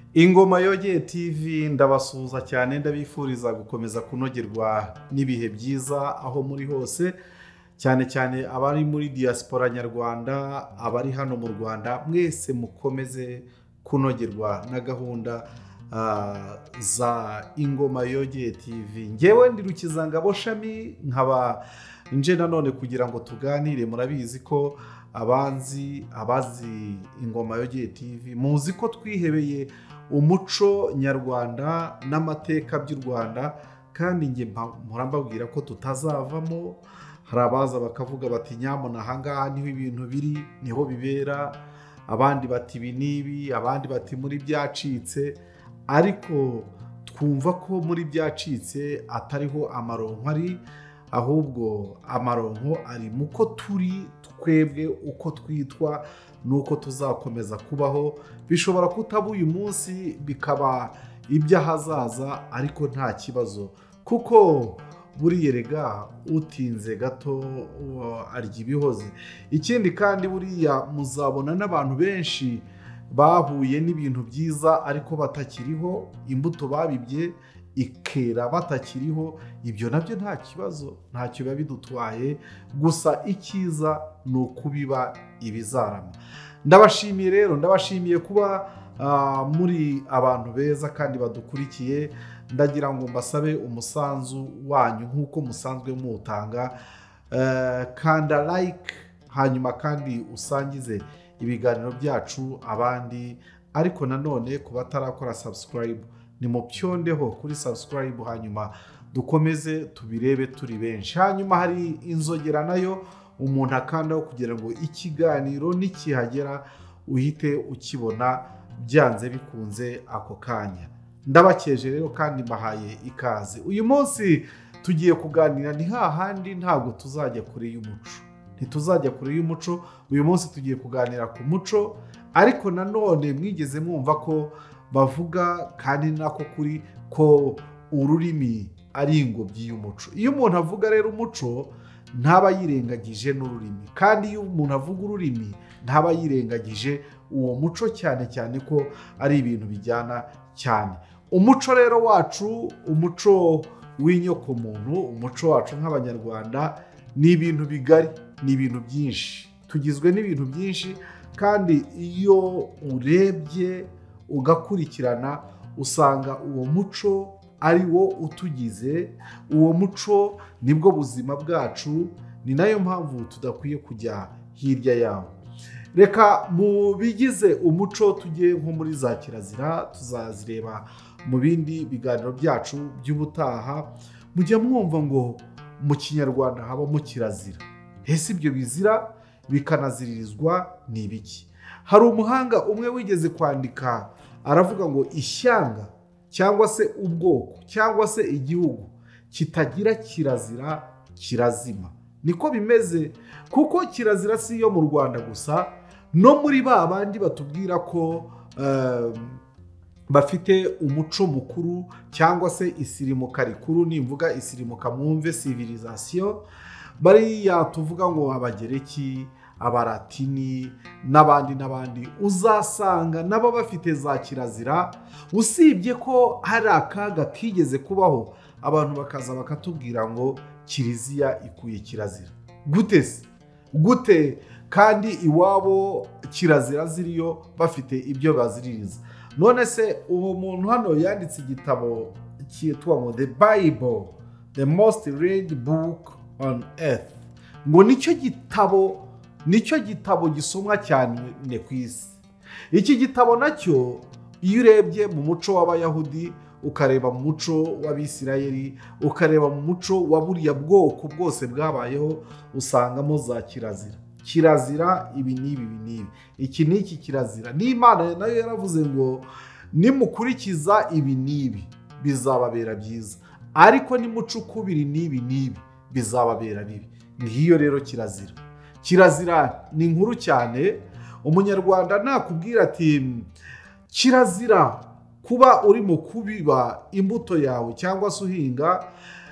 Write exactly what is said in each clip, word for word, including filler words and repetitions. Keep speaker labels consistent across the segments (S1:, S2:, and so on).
S1: Ingoma yogeye T V ndabasuhuza cyane ndabifuriza gukomeza kunogerwa n'ibihe byiza aho muri hose cyane cyane abari muri diaspora nyarwanda abari hano mu Rwanda mwese mukomeze kunogerwa na gahunda uh, za Ingoma yogeye T V. Ngewe ndi Rukizangabo Shami nkaba nje nanone kugira ngo tuganire. Murabizi ko abanzi abazi Ingoma yogeye T V muzi ko twihebeye umuco nyarwanda n'amateka by'u Rwanda, kandi nge mpora mbabwira ko tutazavamo. Hari abaza bakavuga bati nyamuna ahangaha niho ibintu biri, niho bibera, abandi bati ibi nibi, abandi bati muri byacitse, ariko twumva ko muri byacitse atariho amaronko ari, ahubwo amaronko ari muko turi twebwe uko twitwa nuko tuzakomeza kubaho. Bishobora kutaba uyu munsi bikaba iby'ahazaza, ariko nta kibazo kuko buriya rega utinze gato arya ibihoze. Ikindi kandi buriya muzabona n'abantu benshi bahuye n'ibintu byiza ariko batakiriho, imbuto babibye ikera batakiriho. Ibyo nabyo nta kibazo, ntacyo biba bidutwaye, gusa icyiza ni ukubiba ibizarama. Ndabashimiye rero, ndabashimiye kuba uh, muri abantu beza kandi badukurikiye. Ndagira ngo mbasabe umusanzu wanyu nk'uko musanzwe muwutanga, uh, kanda like hanyuma kandi usangize ibiganiro byacu abandi, ariko nanone ku batarakora subscribe ni mupyondeho kuri subscribe hanyuma dukomeze tubirebe turi benshi. Hanyuma hari inzogera nayo umuntu akandaho kugira ngo ikiganiro nikihagera uhite ukibona byanze bikunze ako kanya. Ndabakeje rero kandi mbahaye ikaze. Uyu munsi tugiye kuganira ni hahandi ntabwo tuzajya kure y'umuco. Ntituzajya kure y'umuco. Uyu munsi tugiye kuganira ku muco, ariko nanone mwigeze mwumva ko bavuga kandi nako kuri ko ururimi ari ingobyi y'umuco. Iyo umuntu avuga rero umuco ntaba yirengagije n'ururimi, kandi iyo umuntu avuga ururimi ntaba yirengagije uwo muco, cyane cyane ko ari ibintu bijyana cyane. Umuco rero wacu, umuco w'inyokomuntu, umuco wacu nk'abanyarwanda ni ibintu bigari, ni ibintu byinshi, tugizwe n'ibintu byinshi, kandi iyo urebye ugakurikirana usanga uwo muco ari wo utugize. Uwo muco nibwo buzima bwacu, ni nayo mpamvu tudakwiye kujya hirya yawo. Reka mu bigize umuco tujye nko muri za kirazira, tuzazireba mu bindi biganiro byacu by'ubutaha. Mujya mwumva ngo mu kinyarwanda habamo kirazira. Ese ibyo bizira bikanaziririzwa ni ibiki? Hari umuhanga umwe wigeze kwandika aravuga ngo ishyanga cyangwa se ubwoko cyangwa se igihugu kitagira kirazira kirazima. Niko bimeze, kuko kirazira si iyo mu Rwanda gusa, no muri ba bandi batubwira ko uh, bafite umuco mukuru cyangwa se isirimuka rikuru. Nimvuga isirimuka mwumve civilisation, bariya tuvuga ngo abagereki, abaratini n'abandi n'abandi, uzasanga nabo bafite za kirazira. Usibye ko hari akaga kigeze kubaho abantu bakaza bakatubwira ngo kiliziya ikuye kirazira. Gute se? Gute kandi iwabo kirazira ziriyo bafite ibyo baziririza? None se uwo muntu hano yanditse igitabo cyitwa ngo The Bible, the most read book on earth, ngo nicyo gitabo nicyo gitabo gisomwa cyane ku isi. Iki gitabo nacyo iyo urebye mu muco w'Abayahudi, ukareba mu muco w'Abisirayeli, ukareba mu muco wa buriya bwoko bwose bwabayeho, usangamo za kirazira. Kirazira ibi n'ibi n'ibi, iki n'iki kirazira. N'Imana nayo yaravuze ngo nimukurikiza ibi n'ibi bizababera byiza, ariko nimucukubira n'ibi n'ibi bizababera bibi. Ngiyo rero kirazira. Kirazira ni nkuru cyane. Umunyarwanda nakubwira ati kirazira kuba urimo kubiba imbuto yawe cyangwa se uhinga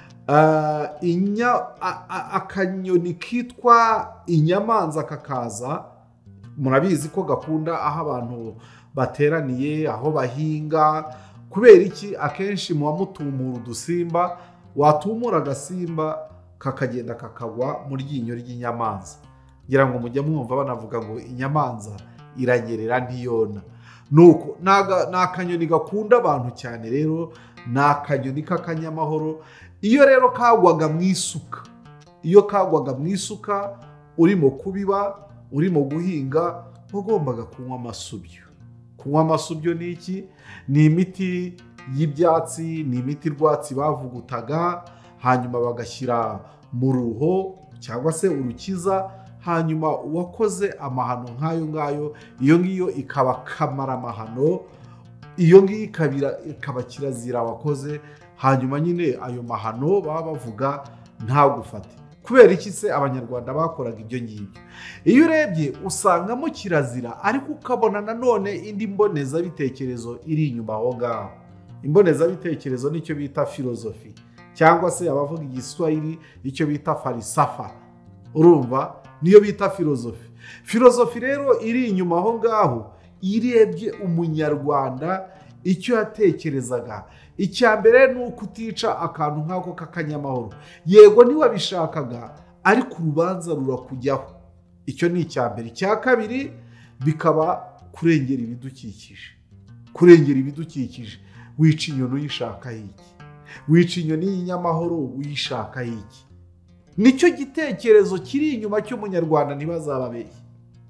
S1: uh, inya akanyoni kitwa inyamanza kakaza. Murabizi ko gakunda aho abantu bateraniye, aho bahinga. Kubera iki? Akenshi muba mutumura udusimba, watumura agasimba kakagenda kakagwa mu ryinyo ry'inyamanza. Ngira ngo mujya mwumva banavuga ngo inyamanza iranyerera ntiyona. Nuko ni akanyoni gakunda abantu cyane rero, ni akanyoni k'akanyamahoro. Iyo rero kagwaga mu isuka, iyo kagwaga mu isuka urimo kubiba, urimo guhinga, wagombaga kunywa amasubyo. Kunywa amasubyo ni iki? Ni imiti y'ibyatsi, ni imiti rwatsi bavugutaga, hanyuma bagashyira mu ruho cyangwa se urukiza, hanyuma uwakoze amahano nk'ayo ngayo, iyo ngiyo ikaba kamaramahano, iyo ngiyo ikaba kirazira wakoze, hanyuma nyine ayo mahano baba bavuga ntagufate. Kubera iki se abanyarwanda bakoraga ibyo ngibyo? Iyo urebye usangamo kirazira, ariko ukabona nanone indi mbonezabitekerezo iri inyuma aho ngaho. Imbonezabitekerezo nicyo bita filozofi, cyangwa se abavuga igiswahili icyo bita farisafa. Urumva? Niyo bita filozofi. Filozofi rero iri inyuma aho ngaho, irebye umunyarwanda icyo yatekerezaga. Icya mbere ni uko utica akantu nk'ako k'akanyamahoro. Yego ntiwabishakaga, ariko urubanza rurakujyaho. Icyo ni icya mbere. Icya kabiri bikaba kurengera ibidukikije. Kurengera ibidukikije. Wica inyoni uyishakaho iki? Wica inyoni y'inyamahoro uyishakaho iki? Nicyo gitekerezo kiri inyuma cy'umunyarwanda, ntibazababeshye.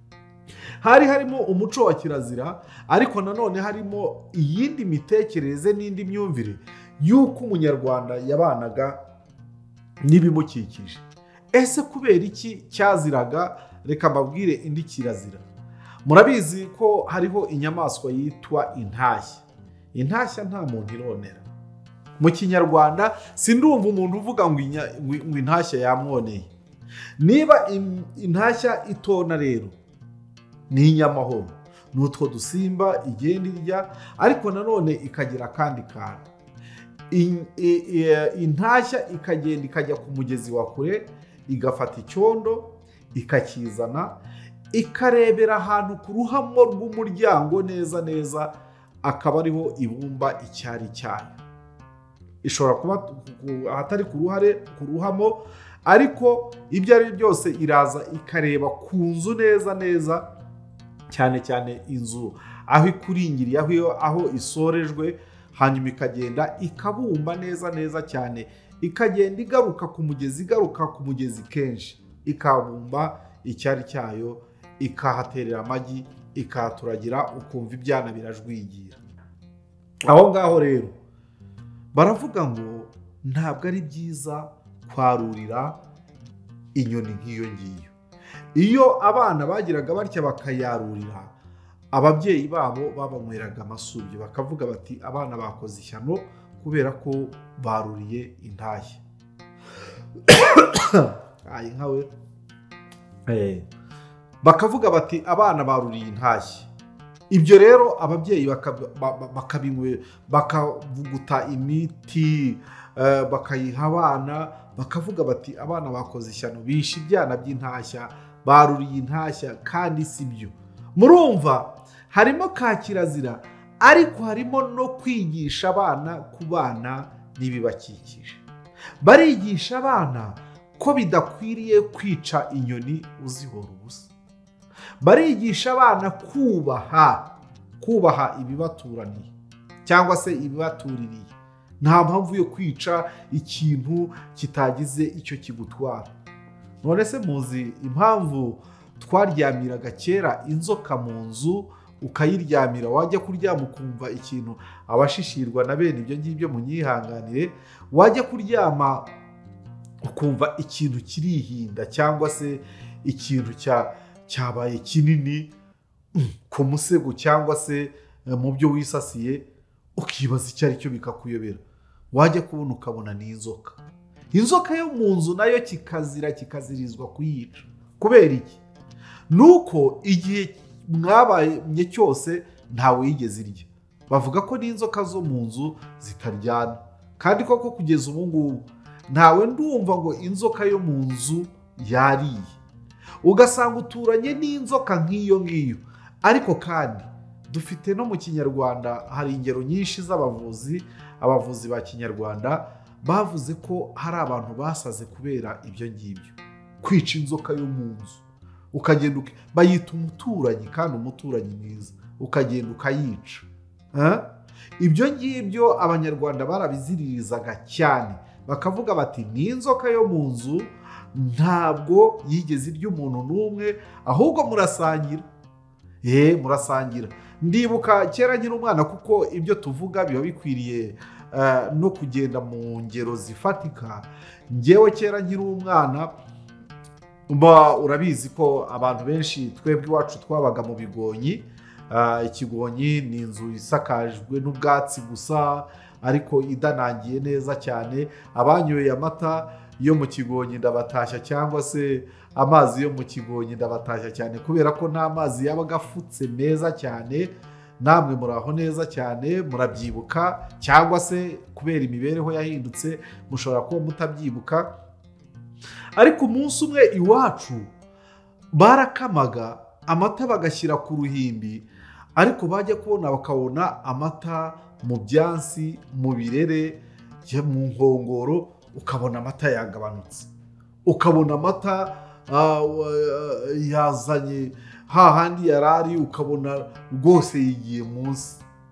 S1: Hari harimo umuco wa kirazira, ariko nanone harimo iyindi mitekerereze n'indi myumvire y'uko umunyarwanda yabanaga n'ibimukikije. Ese kubera iki cyaziraga? Reka mbabwire indi kirazira. Murabizi ko hariho inyamaswa yitwa intashya. Intashya nta muntu ironera. Mu kinyarwanda sindumva umuntu uvuga ngo intashya yamwoneye. Niba intashya itona rero ni inyamahoro, ni utwo dusimba igenda irya, ariko nanone ikagira akandi kantu. Intashya ikagenda ikajya ku mugezi wa kure, igafata icyondo ikakizana, ikarebera ahantu ku ruhamo rw'umuryango neza neza, akaba ariho ibumba icyari cyayo. Ishobora kuba ahatari ku ruhare ku ruhamo, ariko ibyo ari byose iraza ikareba ku nzu neza neza, cyane cyane inzu aho ikuringiriye, aho isorejwe, hanyuma ikagenda ikabumba neza neza cyane, ikagenda igaruka ku mugezi, igaruka ku mugezi kenshi, ikabumba icyari cyayo, ikahaterera amagi, ikaturagira, ukumva ibyana birajwigira. Aho ngaho rero baravuga ngo ntabwo ari byiza kwarurira inyoni nk'iyo ngiyo. Iyo abana bagiraga batya bakayarurira, ababyeyi babo babanyweraga amasubyo, bakavuga bati abana bakoze ishyano kubera ko baruriye intashya. Ayi nkawe eh bakavuga bati abana baruriye intashya. Ibyo rero ababyeyi bakabimwe, bakavuguta imiti, bakayiha abana, bakavuga bati abana bakoze ishyano, bishe ibyana by'intashya, baruriye intashya, kandi si byo. Murumva harimo ka kirazira, ariko harimo no kwigisha abana kubana n'ibibakikije. Barigisha abana ko bidakwiriye kwica inyoni uzihora ubusa. Barigisha abana kubaha kubaha ibibaturaniye cyangwa se ibibatuririye. Nta mpamvu yo kwica ikintu kitagize icyo kigutwara. None se muzi impamvu twaryamiraga kera inzoka mu nzu, ukayiryamira, wajya kuryama ukumva ikintu, abashishirwa na bene ibyo ngibyo munyihanganire, wajya kuryama ukumva ikintu kirihinda, cyangwa se ikintu cya cyabaye kinini ku musego cyangwa se mu byo wisasiye, ukibaza icyo ari cyo bikakuyobera. Wajya kubona ukabona ni inzoka. Inzoka yo mu nzu nayo kikazira, kikazirizwa kuyica. Kubera iki? Nuko igihe mwabaye cyose ntawe yigeze irya. Bavuga ko n'inzoka zo mu nzu zitaryana, kandi koko kugeza ubu ngubu ntawe ndumva ngo inzoka yo mu nzu yariye. Ugasanga uturanye n'inzoka nk'iyo ngiyo, ariko kandi dufite no mu kinyarwanda hari ingero nyinshi z'abavuzi abavuzi ba kinyarwanda bavuze ko hari abantu basaze kubera ibyo ngibyo, kwica inzoka yo mu nzu ukagenda bayita umuturanyi kandi umuturanyi mwiza ukagenda ukayica. Ibyo ngibyo abanyarwanda barabiziririzaga cyane bakavuga bati ni inzoka yo mu nzu ntabwo yigeze irya umuntu n'umwe ahubwo murasangira. Eh murasangira. Ndibuka kera nkiri umwana kuko ibyo tuvuga biba bikwiriye no kugenda mu ngero zifatika. Ngewe kera nkiri umwana mba urabizi ko abantu benshi twebwe iwacu twabaga mu bigonyi. Ikigonyi ni inzu isakajwe n'ubwatsi gusa ariko idanangiye neza cyane. Abanyoye amata yo mu kigonyi ndabatashya cyangwa se amazi yo mu kigonyi ndabatashya cyane kubera ko nta mazi yabaga afutse meza cyane. Namwe muraho neza cyane murabyibuka cyangwa se kubera imibereho yahindutse mushobora kuba mutabyibuka. Ariko umunsi umwe iwacu barakamaga amata bagashyira ku ruhimbi ariko bajya kubona bakabona amata mu byansi mu birere mu nkongoro ukabona amata yagabanutse, ukabona amata yazanye hahandi yarari ukabona rwose yigiye munsi.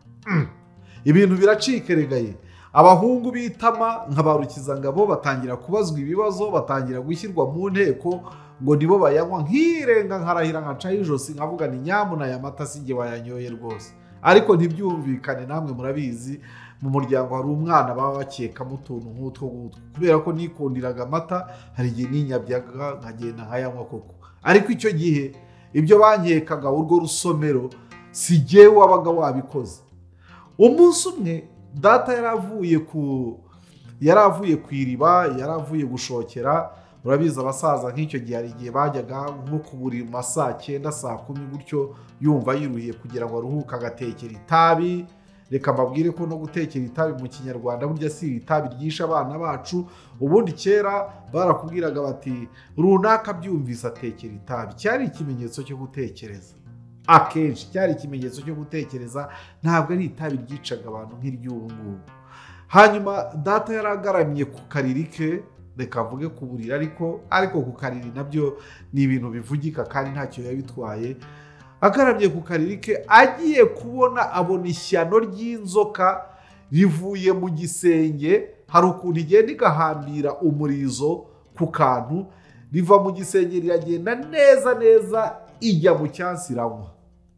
S1: Ibintu biracikeregaye. Abahungu bitama nka ba Rukizangabo batangira kubazwa ibibazo, batangira gushyirwa mu nteko ngo nibo bayanywa. Nkirenga nkarahira nkaca ijosi nkavuga ni nyamuna aya mata sinjye wayanyoye rwose. Ariko ntibyumvikane, namwe murabizi mu muryango hari umwana baba bakekamo utuntu nk'utwo ngutwo kubera ko nikundiraga amata hari igihe ninyabyaga nkagenda nkayanywa koko. Ariko icyo gihe ibyo bankekaga urwo rusomero si jyewe wabaga wabikoze. Umunsi umwe data yaravuye ku yaravuye ku iriba, yaravuye gushokera. Urabiza abasaza nk'icyo gihe hari igihe bajyaga nko kuburi mu saa cyenda saa kumi gutyo yumva yiruhiye kugira ngo aruhuke agatekera itabi. Reka mbabwire ko no gutekera itabi mu kinyarwanda burya si itabi ryisha abana bacu. Ubundi kera barakubwiraga bati runaka byumvise atekera itabi, cyari ikimenyetso cyo gutekereza. Akenshi cyari ikimenyetso cyo gutekereza, ntabwo ari itabi ryicaga abantu nk'iry'ubu ngubu. Hanyuma data yaragaramye ku kariri ke, reka mvuge ku buriri ariko ariko ku kariri nabyo ni ibintu bivugika kandi ntacyo yabitwaye. Agaramye ku kariri ke agiye kubona abona ishyano ry'inzoka rivuye mu gisenge. Hari ukuntu igenda igahambira umurizo ku kantu, riva mu gisenge riragenda neza neza ijya mu cyansi iranywa.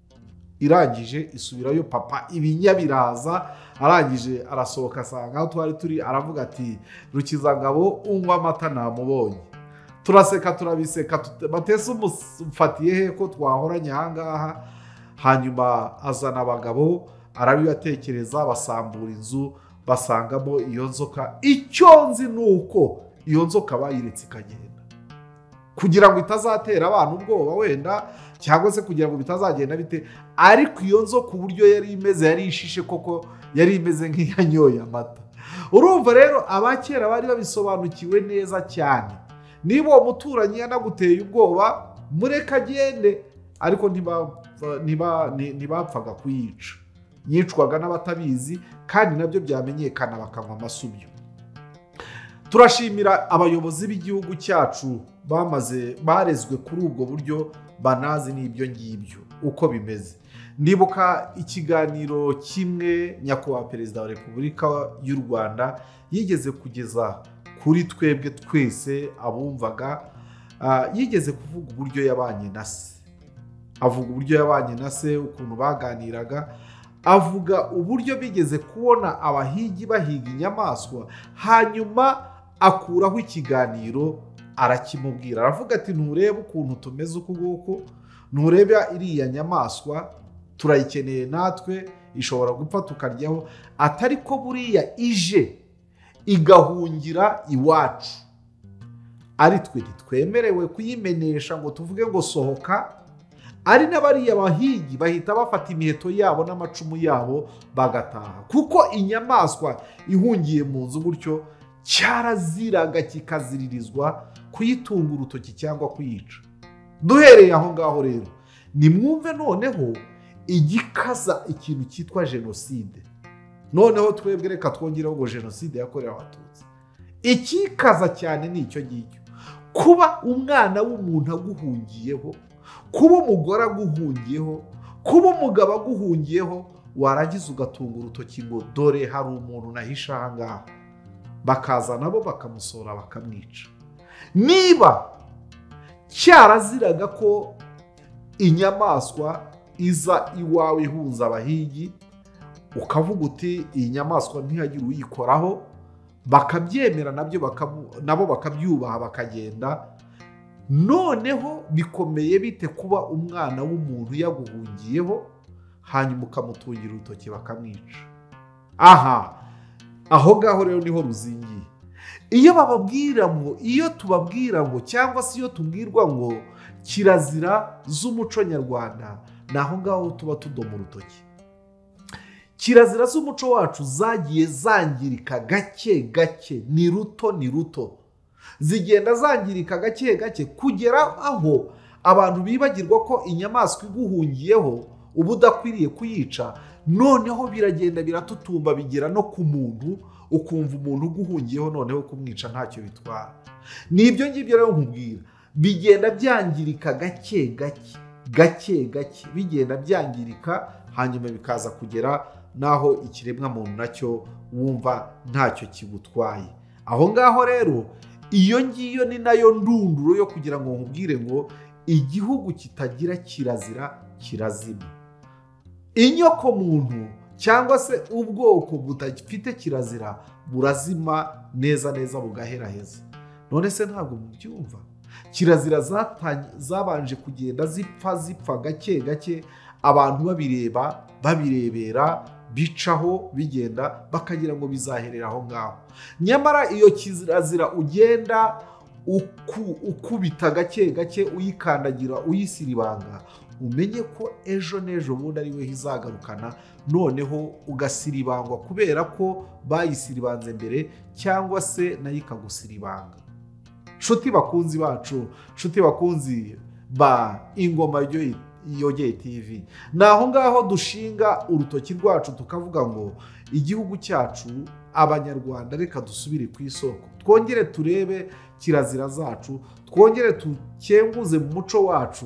S1: Irangije isubirayo papa ibinya biraza, arangije arasohoka asanga aho twari turi aravuga ati Rukizangabo unywa amata namubonye. Turaseka turabiseka batese umufatiye he ko twahoranye ahangaha. Hanyuma azana abagabo arabibatekereza basambura inzu basangamo iyo nzoka. Icyo nzi nuko iyo nzoka bayiretse ikagenda kugira ngo itazatera abantu ubwoba wenda cyangwa se kugira ngo bitazagenda bite. Ariko iyo nzoka uburyo yari imeze yari ishishe koko, yari imeze nk'iyanyoye amata. Urumva rero abakera bari babisobanukiwe neza cyane. Niba uwo muturanyi yanaguteye ubwoba mureka agende, ariko ntibapfaga kuyica. Yicwaga n'abatabizi kandi nabyo byamenyekana bakanywa amasubyo. Turashimira abayobozi b'igihugu cyacu bamaze barezwe kuri ubwo buryo, banazi n'ibyo ngibyo uko bimeze. Ndibuka ikiganiro kimwe nyakubahwa Perezida wa Repubulika y'u Rwanda yigeze kugeza kuri twebwe twese abumvaga. Yigeze kuvuga uburyo yabanye na se, avuga uburyo yabanye na se, ukuntu baganiraga, avuga uburyo bigeze kubona abahigi bahiga inyamaswa. Hanyuma akuraho ikiganiro arakimubwira, aravuga ati nturebe ukuntu tumeze uku nguku, nturebe iriya nyamaswa turayikeneye natwe, ishobora gupfa tukaryaho. Atari ko buriya ije igahungira iwacu, ari twe ntitwemerewe kuyimenesha ngo tuvuge ngo sohoka. Ari n'abariya bahigi bahita bafata imiheto yabo n'amacumu yabo bagataha, kuko inyamaswa ihungiye mu nzu gutyo cyaraziraga kikaziririzwa kuyitunga urutoki cyangwa kuyica. Duhereye aho ngaho rero nimwumve noneho igikaza ikintu cyitwa jenoside. Noneho twebwe reka twongereho ngo jenoside yakorewe abatutsi. Ikikaza cyane ni icyo ngicyo, kuba umwana w'umuntu aguhungiyeho, kuba umugore aguhungiyeho, kuba umugabo aguhungiyeho, warangiza ugatunga urutoki ngo dore hari umuntu nahisha aha ngaha, bakaza nabo bakamusora bakamwica. Niba cyaraziraga ko inyamaswa iza iwawe ihunza abahigi, ukavuga uti iyi nyamaswa ntihagire uyikoraho, bakabyemera nabyo nabo bakabyubaha bakagenda, noneho bikomeye bite kuba umwana w'umuntu yaguhungiyeho hanyuma ukamutungira urutoki bakamwica? Aha aho ngaho rero niho ruzingiye. Iyo bababwira ngo iyo tubabwira ngo cyangwa se iyo tubwirwa ngo kirazira z'umuco nyarwanda, naho ngaho tuba tudoma urutoki. Kirazira z'umuco wacu zagiye zangirika gake gake, ni ruto ni ruto, zigenda zangirika gake gake kugera aho abantu bibagirwa ko inyamaswa iguhungiyeho uba udakwiriye kuyica. Noneho biragenda biratutumba bigera no ku muntu, ukumva umuntu uguhungiyeho noneho kumwica ntacyo bitwara. Nibyo ngibyo rero nkubwira, bigenda byangirika gake gake gake gake, bigenda byangirika hanyuma bikaza kugera naho ikiremwa muntu nacyo wumva ntacyo kigutwaye. Aho ngaho rero iyo ngiyo ni nayo ndunduro yo kugira ngo nkubwire ngo igihugu kitagira kirazira kirazima. Inyoko muntu cyangwa se ubwoko butafite kirazira burazima neza neza bugaheraheza. None se ntabwo mubyumva? Kirazira zabanje kugenda zipfa zipfa gake gake, abantu babireba babirebera bicaho bigenda bakagira ngo bizaherera aho ngaho. Nyamara iyo kirazira ugenda ukubita gake gake uyikandagira uyisiribanga, umenye ko ejo n'ejo bundi ari we izagarukana, noneho ugasiribangwa kubera ko bayisiribanze mbere cyangwa se nayo ikagusiribanga. Nshuti bakunzi bacu, nshuti bakunzi ba Ingoma Yogeye T V, naho ngaho dushinga urutoki rwacu tukavuga ngo igihugu cyacu abanyarwanda reka dusubire ku isoko, twongere turebe kirazira zacu, twongere tukenguze mu muco wacu.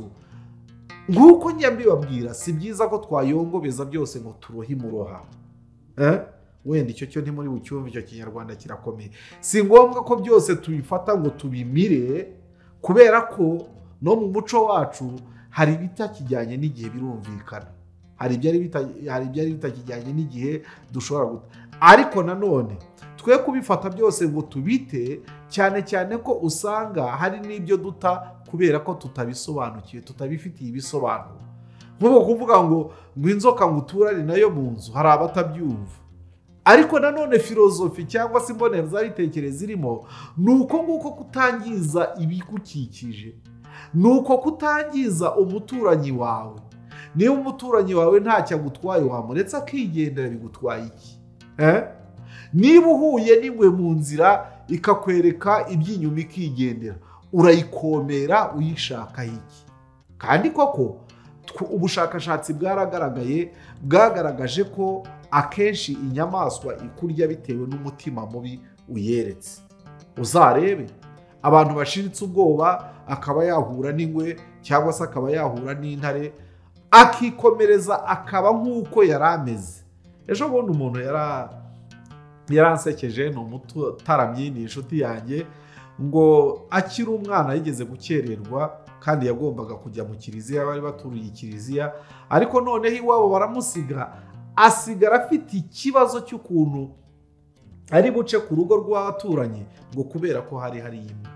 S1: Nk'uko njya mbibabwira, si byiza ko twayongobeza byose ngo turohe imuroha. Eh? Wenda icyo cyo ntimuri bucyumve, icyo kinyarwanda kirakomeye. Si ngombwa ko byose tubifata ngo tubimire, kubera ko no mu muco wacu hari bitakijyanye n'igihe, birumvikana. Hari ibyari hari ibyari bitakijyanye n'igihe dushobora guta. Ariko nanone twe kubifata byose ngo tubite, cyane cyane ko usanga hari n'ibyo duta kubera ko tutabisobanukiwe, tutabifitiye ibisobanuro. Nk'uko kuvuga ngo ngo inzoka ngo uturane nayo mu nzu, hari abatabyumva. Ariko nanone filozofi cyangwa se imbonezabitekerezo irimo nuko nguko kutangiza ibigukikije, nuko kutangiza umuturanyi wawe. Niba umuturanyi wawe ntacyo agutwaye, wamuretse akigendera, bigutwaye iki? Eh? Niba uhuye n'ingwe mu nzira ikakwereka iby'inyuma ikigendera, urayikomera uyishaka iki? Kandi koko ubushakashatsi bwaragaragaye bwagaragaje ko akenshi inyamaswa ikurya bitewe n'umutima mubi uyeretse. Uzarebe abantu bashiritse ubwoba, akaba yahura n'ingwe cyangwa se akaba yahura n'intare, akikomereza akaba nk'uko yari ameze. Ejo bundi umuntu yara yaransekeje, ni umutaramyi, ni inshuti yanjye, ngo akiri umwana yigeze gukererwa kandi yagombaga kujya mu kiliziya, bari baturiye ikiliziya, ariko noneho iwabo baramusiga, asigara afite ikibazo cy'ukuntu ari buce ku rugo rw'abaturanyi ngo kubera ko hari hari imbwa.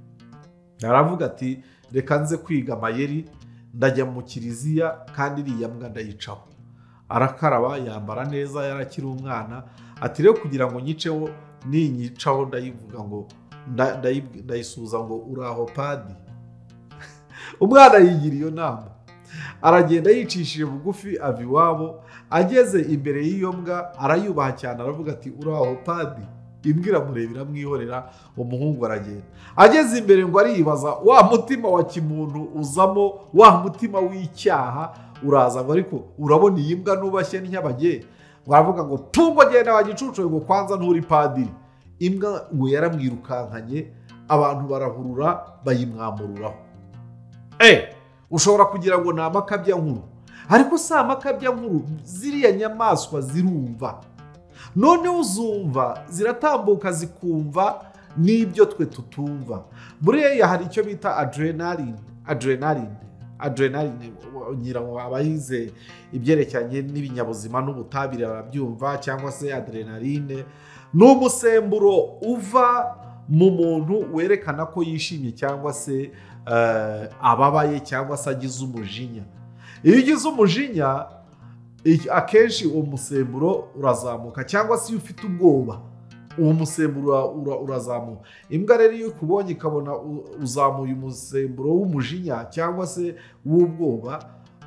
S1: Aravuga ati reka nze kwiga amayeri, ndajya mu kiliziya kandi iriya mbwa ndayicaho. Arakaraba, yambara neza, yarakiri umwana, ati rero kugira ngo nyiceho, ninyicaho ndayivuga ngo ndayisuza ngo uraho padi. Umwana yigira iyo nama, aragenda yicishije bugufi ava iwabo. Ageze imbere y'iyo mbwa arayubaha cyane, aravuga ati uraho padi. Imbwa iramureba iramwihorera, umuhungu aragenda. Ageze imbere ngo aribaza, wa mutima wa kimuntu uzamo, wa mutima w'icyaha uraza ngo ariko urabona iyi mbwa nubashye n'inyabage baravuga ngo tungo genda wagicucuye ngo kwanza nturi padiri. Imbwa ngo yaramwirukankanye abantu barahurura bayimwamururaho. Eh ushobora kugira ngo ni amakabya nkuru, ariko si amakabya nkuru, ziriya nyamaswa zirumva, noneho uzumva ziratambuka zikumva n'ibyo twe tutumva. Buriya hari icyo bita adrenaline adrenaline adrenaline ngira ngo abayize ibyerekeranye n'ibinyabuzima n'ubutabire barabyumva, cyangwa se adrenaline ni umusemburo uva mu muntu werekana ko yishimye cyangwa se ababaye cyangwa se agize umujinya. Iyo ugize umujinya akenshi uwo musemburo urazamuka, cyangwa se iyo ufite ubwoba uwo musemburo urazamuka. Imbwa rero iyo ukubonye ikabona uzamuye umusemburo w'umujinya cyangwa se w'ubwoba,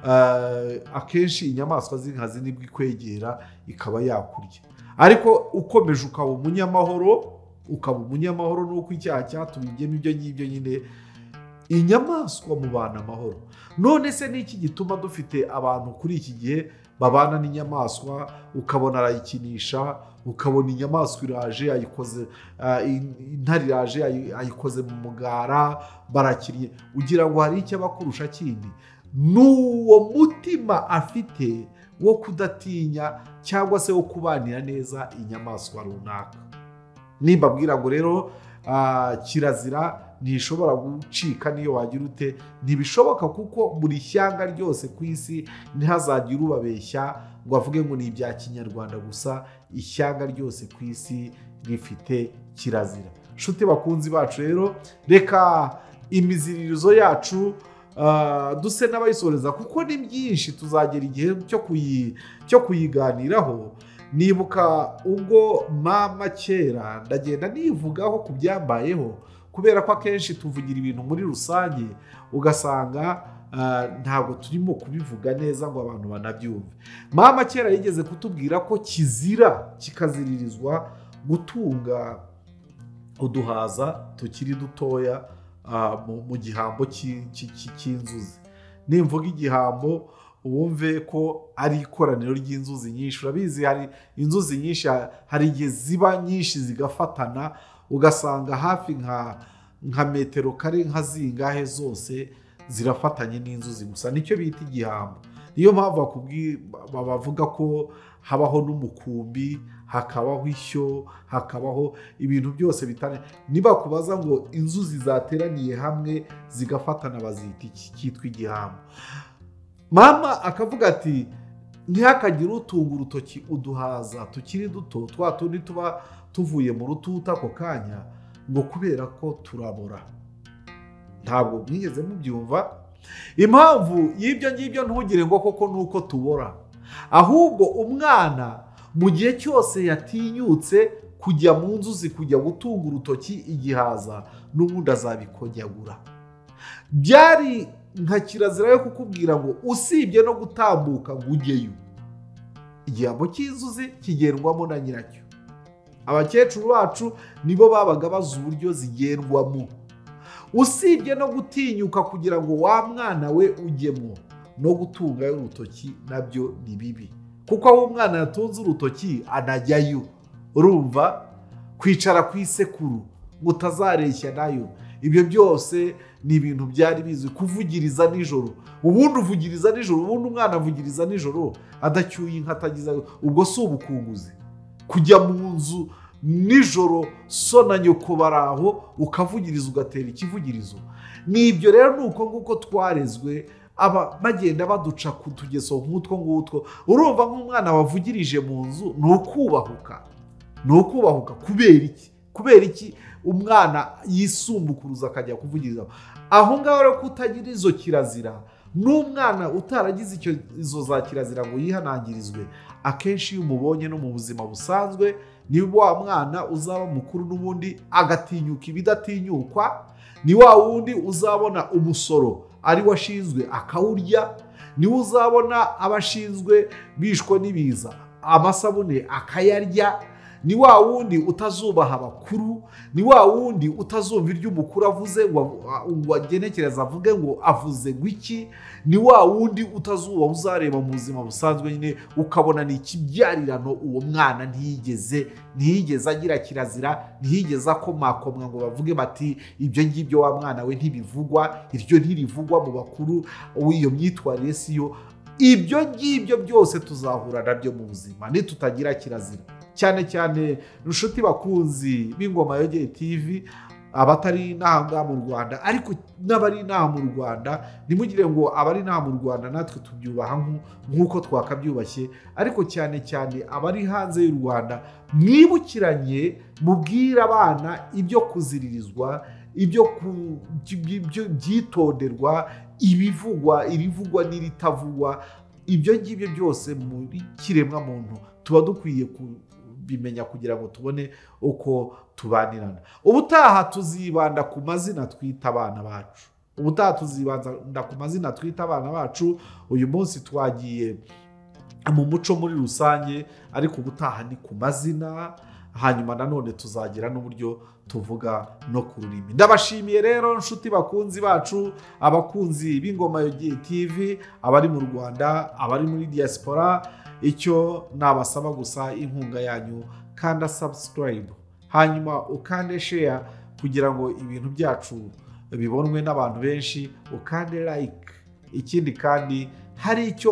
S1: akenshi inyamaswa z'inkazi nibwo ikwegera ikaba yakurya. Ariko ukomeje ukaba umunyamahoro ukaba umunyamahoro nuko icyaha cyatubigemo ibyo ngibyo nyine, inyamaswa mubana amahoro. None se niki gituma dufite abantu kuri iki gihe babana n'inyamaswa, ukabona arayikinisha, ukabona inyamaswa iraje ayikoze, intare iraje ayikoze mu mugara, barakiriye, ugira ngo hari icyo abakurusha kindi? N'uwo mutima afite wo kudatinya cyangwa se wo kubanira neza inyamaswa runaka. Nimbabwira ngo rero kirazira ntishobora gucika niyo wagira ute, ntibishoboka, kuko buri shyanga ryose ku isi ntihazagire ubabeshya ngo avuge ngo ni ibya kinyarwanda gusa. Ishyanga ryose ku isi rifite kirazira. Nshuti bakunzi bacu rero, reka imiziririzo yacu duse n'abayisoreza, kuko ni byinshi tuzagera igihe cyo kuyiganiraho. Nibuka ubwo mama kera, ndagenda nivugaho ku byambayeho, kubera ko akenshi tuvugira ibintu muri rusange ugasanga ntabwo turimo kubivuga neza ngo abantu banabyumve. Mama kera yigeze kutubwira ko kizira kikaziririzwa gutunga uduhaza tukiri dutoya mu gihambo cy'inzuzi. Nimvuga igihambo wumve ko ari ikoraniro ry'inzuzi nyinshi. Urabizi hari inzuzi nyinshi, hari igihe ziba nyinshi zigafatana, ugasanga hafi nka nka metero kare nka zingahe zose zirafatanye n'inzuzi gusa. Nicyo bita igihambo. Niyo mpamvu bavuga ko habaho n'umukumbi, hakabaho ishyo, hakabaho ibintu byose bitane. Niba kubaza ngo inzuzi zateraniye hamwe zigafatana bazita iki? Cyitwa igihambo. Mama akavuga ati ntihakagire utunga urutoki uduhaza tukiri duto, twa tundi tuba tuvuye mu rututa ako kanya, ngo kubera ko turabora. Ntabwo mwigeze mubyumva? Impamvu y'ibyo ngibyo ntugire ngo koko nuko tubora, ahubwo umwana mu gihe cyose yatinyutse kujya mu nzuzi kujya gutunga urutoki igihaza, n'ubundi azabikonyagura. Byari nka kirazira yo kukubwira ngo usibye no gutambuka ngo ujyeyo. Igihambo cy'inzuzi kigendwamo na nyiracyo. Abakecuru bacu nibo babaga bazi uburyo zigendwamo. Usibye no gutinyuka kugira ngo wa mwana we ujyemo, no gutungayo urutoki nabyo ni bibi, kuko aho umwana yatunze urutoki anajyayo. Urumva? Kwicara ku isekuru ngo utazareshya nayo, ibyo byose ni ibintu byari bizwi. Kuvugiriza nijoro, ubundi uvugiriza nijoro, ubundi umwana avugiriza nijoro adacyuye inka atagize, ubwo si ubukunguzi? Kujya mu nzu nijoro so na nyoko baraho ukavugiriza ugatera ikivugirizo. Nibyo rero nuko nguko twarezwe, aba bagenda baduca ku tugeso nk'utwo ngutwo. Urumva nk'umwana wavugirije mu nzu ni ukubahuka, ni ukubahuka. Kubera iki? Kubera iki umwana yisumbukuruza akajya kuvugiriza aho ngaho? Rero kutagira izo kirazira, n'umwana utaragize icyo izo za kirazira ngo yihanangirizwe, akenshi iyo umubonye no mu buzima busanzwe, ni wa mwana uzaba mukuru n'ubundi agatinyuka ibidatinyukwa. Ni wa wundi uzabona umusoro ari washinzwe akawurya. Niwe uzabona abashinzwe bishwe n'ibiza amasabune akayarya. ni wa wundi utazubaha abakuru, ni wa wundi utazumva iryo umukuru avuze ngo agenekereza avuge ngo avuze gwiki, ni wa wundi utazuba uzareba mu buzima busanzwe nyine ukabona ni ikibyarirano uwo mwana ntiyigeze ntiyigeze agira kirazira, ntiyigeze akomakomwa ngo bavuge bati ibyo ngibyo wa mwana we ntibivugwa, iryo ntirivugwa mu bakuru, iyo myitwarire siyo. Ibyo ngibyo byose tuzahura nabyo mu buzima nitutagira kirazira. Cyane cyane inshuti bakunzi b'Ingoma Yogeye T V, abatari nanga mu Rwanda ariko n'abari naha mu Rwanda, nimugire ngo abari naha mu Rwanda natwe tubyubaha nk'uko twakabyubashye, ariko cyane cyane abari hanze y'u Rwanda mwibukiranye mubwira abana ibyo kuziririzwa, ibyo byitonderwa, ibivugwa irivugwa n'iritavugwa. Ibyo ngibyo byose muri kiremwa muntu tuba dukwiye kubimenya kugira ngo tubone uko tubanirana. Ubutaha tuzibanda ku mazina twita abana bacu, ubutaha tuzibanda ku mazina twita abana bacu. Uyu munsi twagiye mu muco muri rusange, ariko ubutaha ni ku mazina, hanyuma nanone tuzagira n'uburyo tuvuga no ku rurimi. Ndabashimiye rero nshuti bakunzi bacu, abakunzi b'Ingoma Yogeye T V, abari mu Rwanda, abari muri diaspora. Icyo nabasaba gusa inkunga yanyu, kanda subscribe, hanyuma ukande share kugira ngo ibintu byacu bibonwe n'abantu benshi, ukande like. Ikindi kandi hari icyo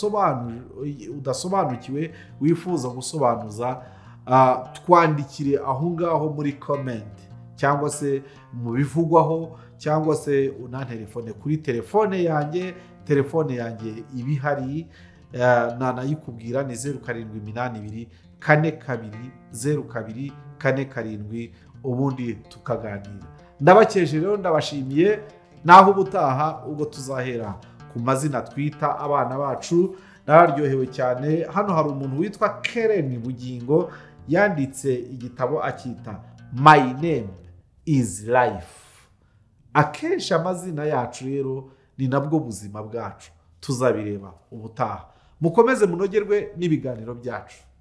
S1: udasobanukiwe wifuza gusobanuza, Uh, twandikire aho ngaho muri comment, cyangwa se mu bivugwaho, cyangwa se unantelefone kuri telefone yanjye. Telefone yanjye ibihari, uh, nanayikubwira ni zeru karindwi iminani ibiri kane kabiri zeru kabiri kane karindwi, ubundi tukaganira. Ndabakeje rero, ndabashimiye. Naho ubutaha ubwo tuzahera ku mazina twita abana bacu. Nararyohewe cyane. Hano hari umuntu witwa Keren Bugingo yanditse igitabo akita My Name is Life. Akenshi amazina yacu rero ni nabwo buzima bwacu. Tuzabireba ubutaha. Mukomeze munogerwe n'ibiganiro byacu.